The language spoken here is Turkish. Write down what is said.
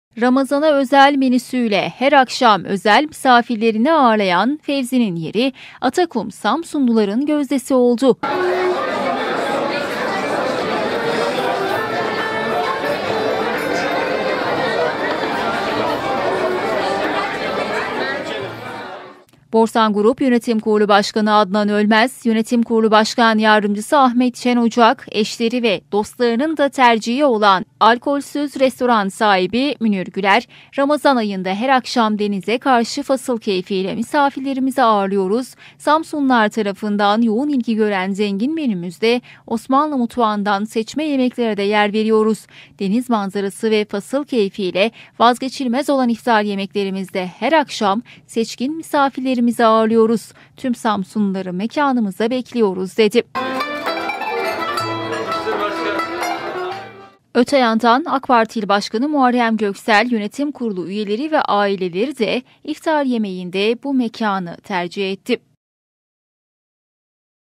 Ramazana özel menüsüyle her akşam özel misafirlerini ağırlayan Fevzi'nin yeri Atakum Samsunluların gözdesi oldu. Borsan Grup Yönetim Kurulu Başkanı Adnan Ölmez, Yönetim Kurulu Başkan Yardımcısı Ahmet Şen Ocak, eşleri ve dostlarının da tercihi olan alkolsüz restoran sahibi Münir Güler, Ramazan ayında her akşam denize karşı fasıl keyfiyle misafirlerimizi ağırlıyoruz. Samsunlular tarafından yoğun ilgi gören zengin menümüzde Osmanlı mutfağından seçme yemeklere de yer veriyoruz. Deniz manzarası ve fasıl keyfiyle vazgeçilmez olan iftar yemeklerimizde her akşam seçkin misafirlerimizi ağırlıyoruz. Tüm Samsunluları mekanımıza bekliyoruz dedi. Öte yandan AK Parti İl Başkanı Muharrem Göksel, yönetim kurulu üyeleri ve aileleri de iftar yemeğinde bu mekanı tercih etti.